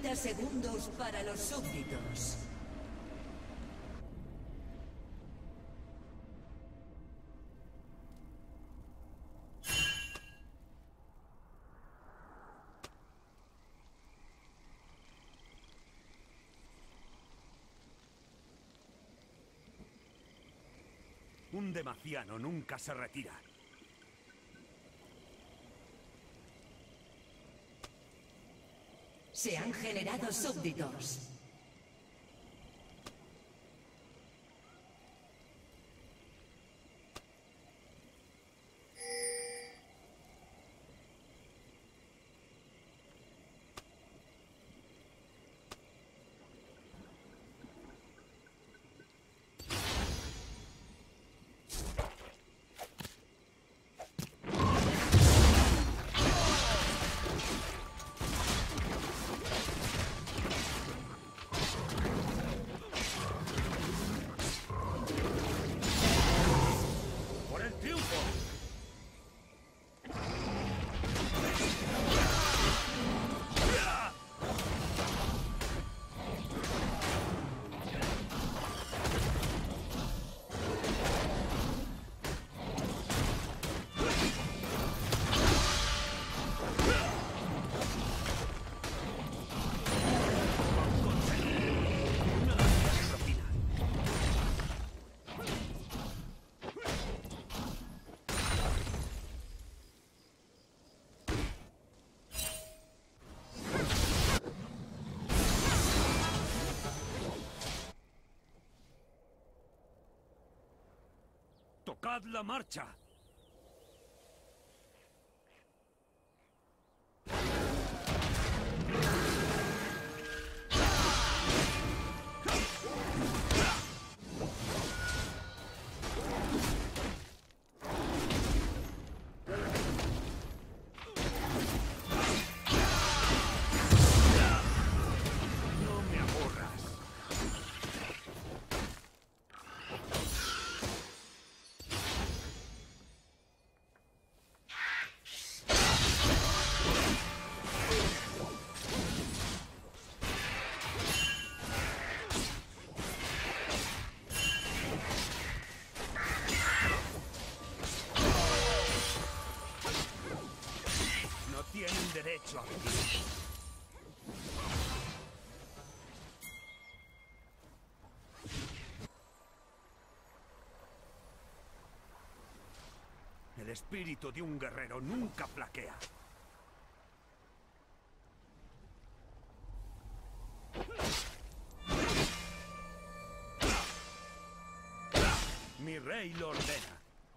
30 segundos para los súbditos. Un demaciano nunca se retira. Se han generado súbditos. ¡Tocad la marcha! Tienen derecho a vivir. El espíritu de un guerrero nunca flaquea. Mi rey lo ordena.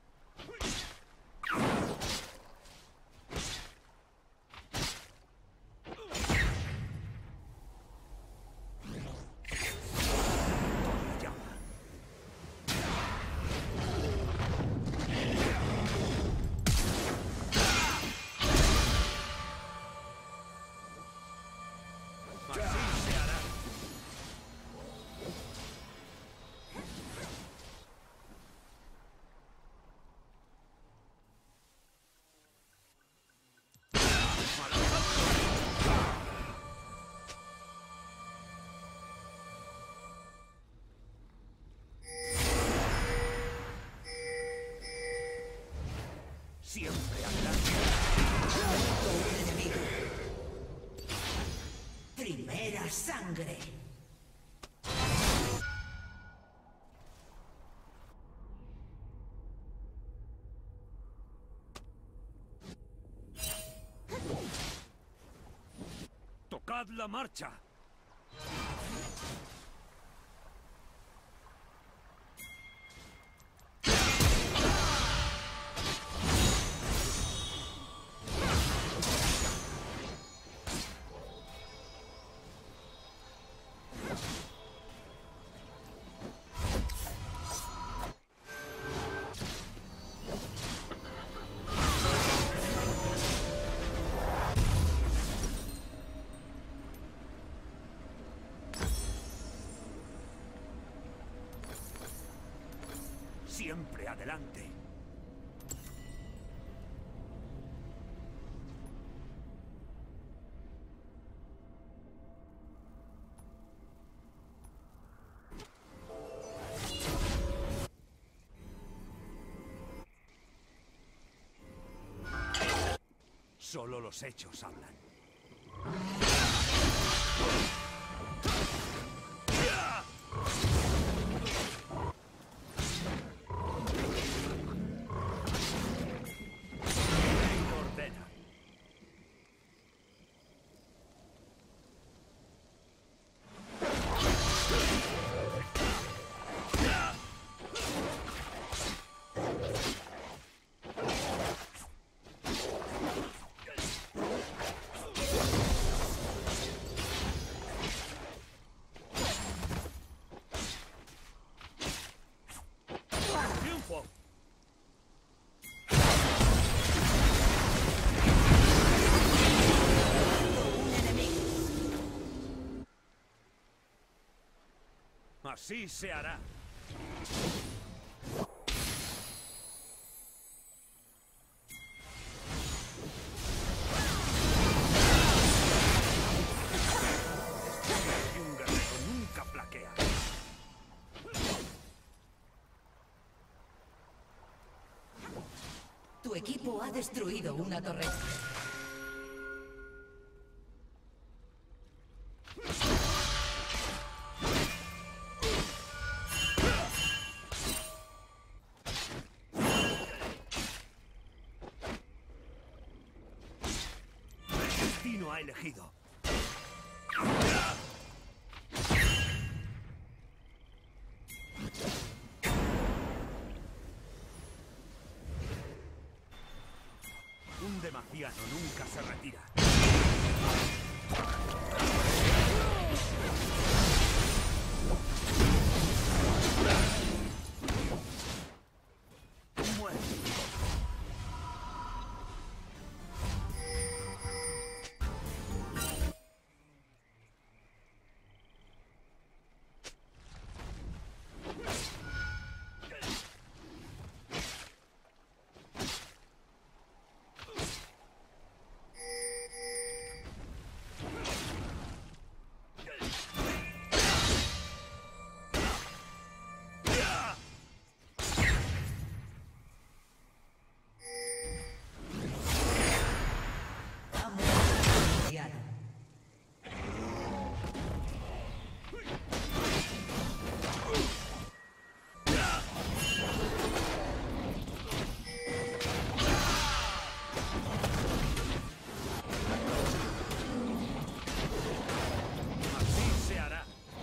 Siempre adelante. Enemigo. Primera sangre. ¡Tocad la marcha! Siempre adelante. Solo los hechos hablan. Ordena. ¡Triunfo! Un enemigo. Así se hará. Un guerrero nunca flaquea. Tu equipo ha destruido una torreta. El destino ha elegido. Un demaciano nunca se retira. Muere. Ha muerto un aliado. Así se hará.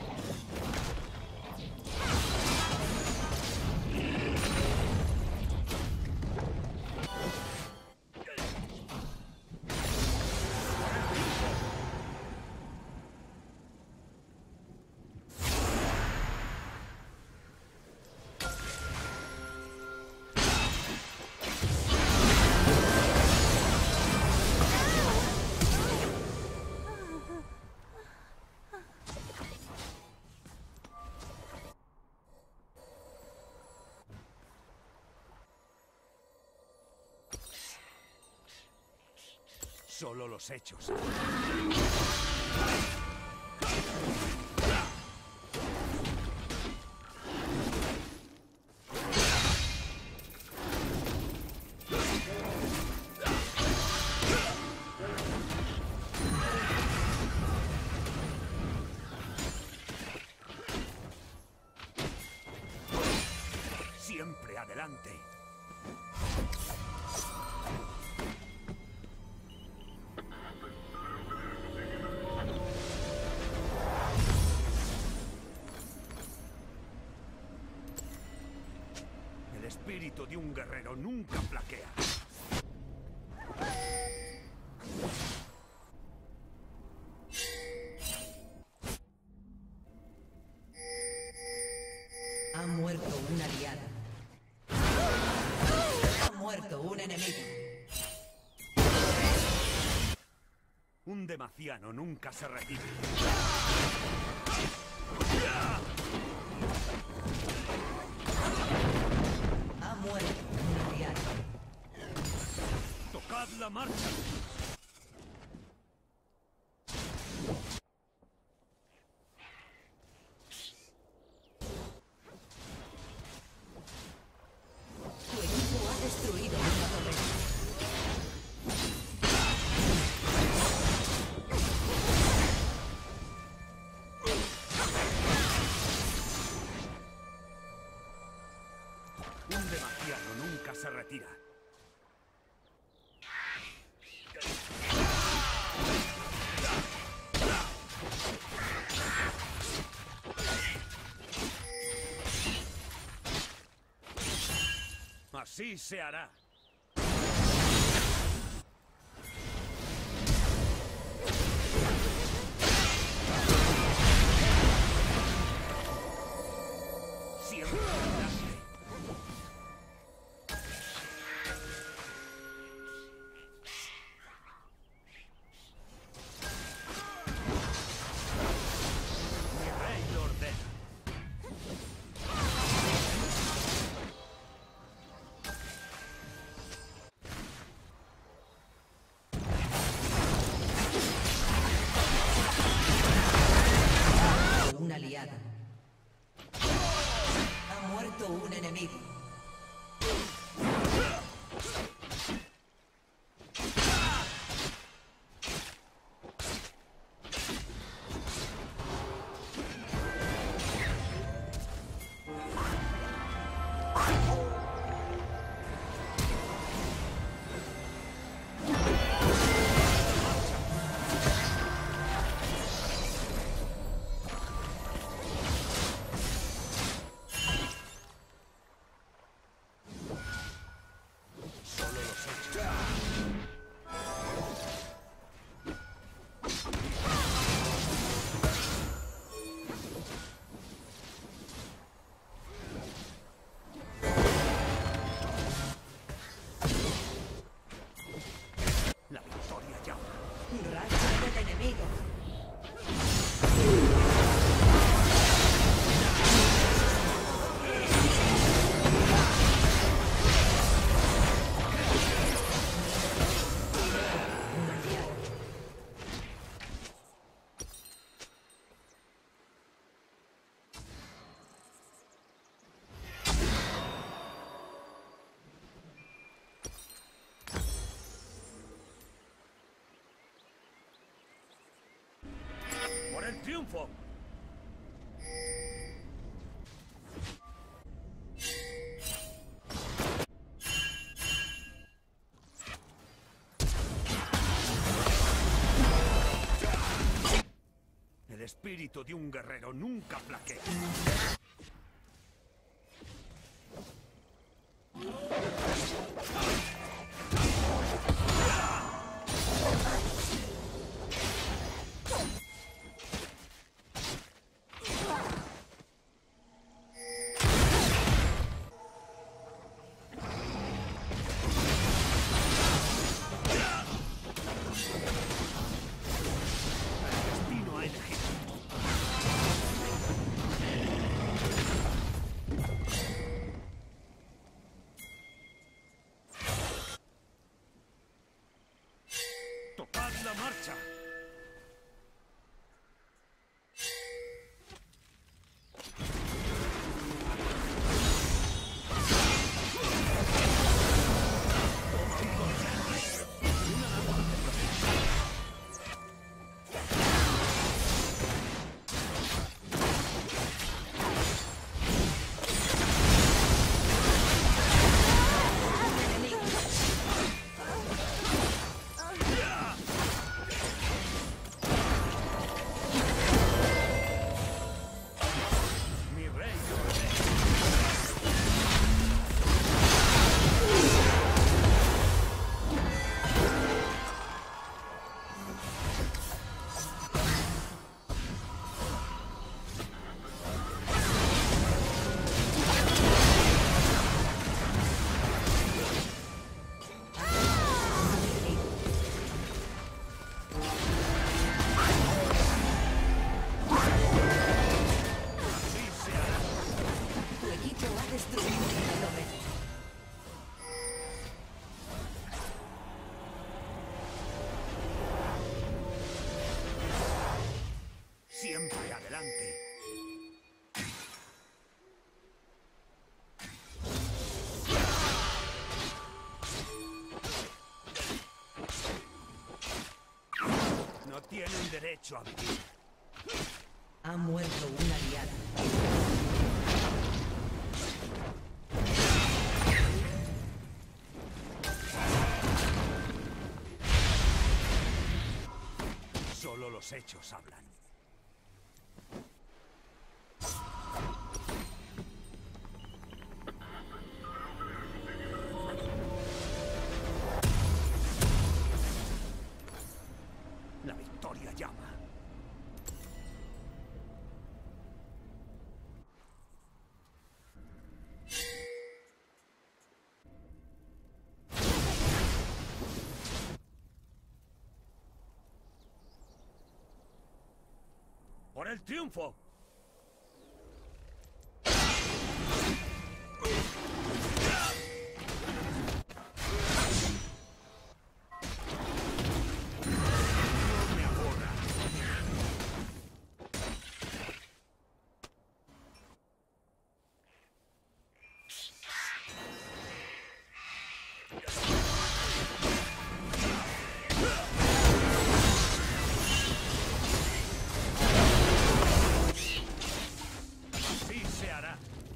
Solo los hechos. Siempre adelante. El espíritu de un guerrero nunca flaquea. Ha muerto un aliado. Ha muerto un enemigo. Un demaciano nunca se retira. Ha muerto un aliado. ¡Tocad la marcha! Tu equipo ha destruido una torreta. se retira. Así se hará. Siempre adelante. Mi rey lo ordena. Una aliada. Ha muerto un enemigo. Solo los hechos. La victoria llama. Racha del enemigo. Un aliado. ¡Por el triunfo! El espíritu de un guerrero nunca flaquea. Destino ha elegido. ¡Tocad la marcha! Mi rey lo ordena. Así se hará. Tu equipo ha destruido la torre. Siempre adelante. No tienen derecho a vivir. Ha muerto una aliada. Los hechos hablan. La victoria llama. ¡Por el triunfo! No me aborra. Así se hará.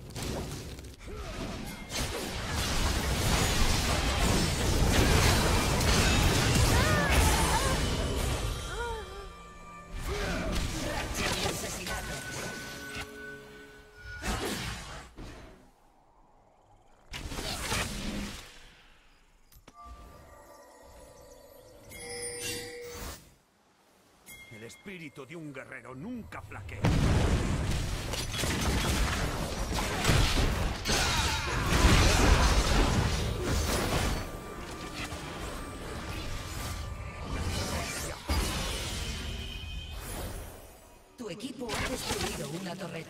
Racha de asesinato. El espíritu de un guerrero nunca flaquea. Tu equipo ha destruido una torreta.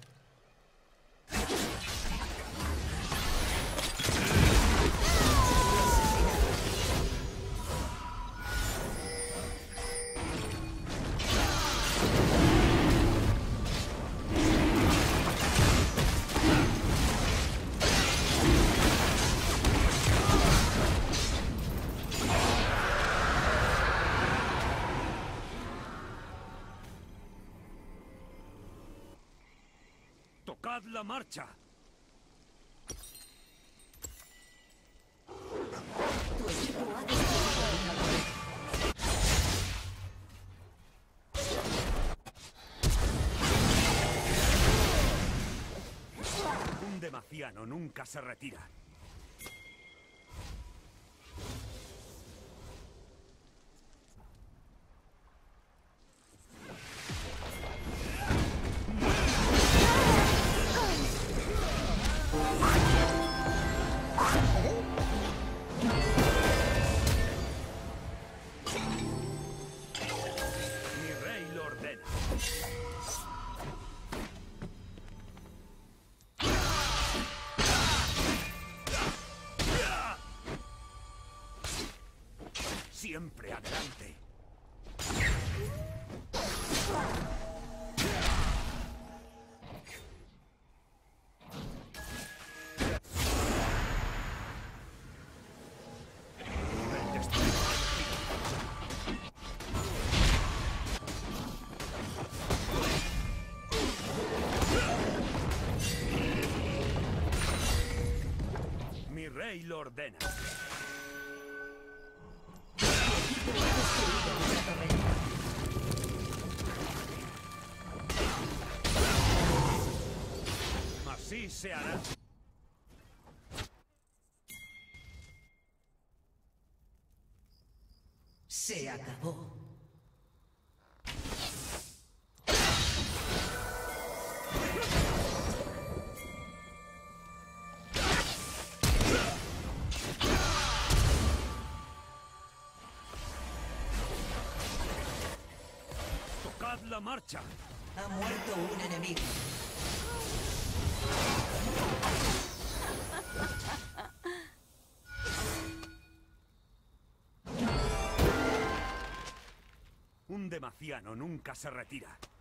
¡Tocad la marcha! Tu equipo ha destruido una torreta. Un demaciano nunca se retira. Mi rey lo ordena. Siempre adelante. El destino. Mi rey lo ordena. Tu equipo ha destruido una torreta. Así se hará. Se acabó. ¡Tocad la marcha! Ha muerto un enemigo. Un demaciano nunca se retira.